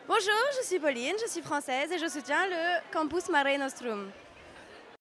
Bonjour, je suis Pauline, je suis française et je soutiens le Campus Mare Nostrum.